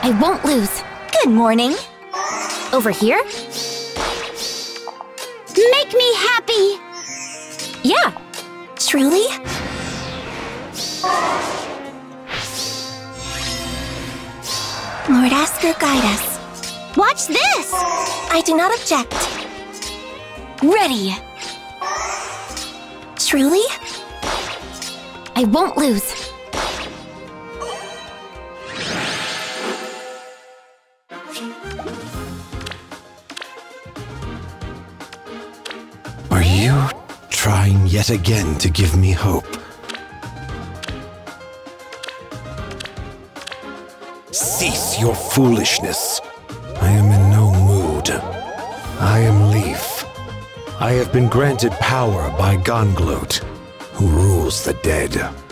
I won't lose. Good morning. Over here? Make me happy! Yeah. Truly? Lord Asker, guide us. Watch this! I do not object. Ready. Truly? I won't lose. Are you trying yet again to give me hope? Cease your foolishness. I am in no mood. I am Leaf. I have been granted power by Gonglot, who rules the dead.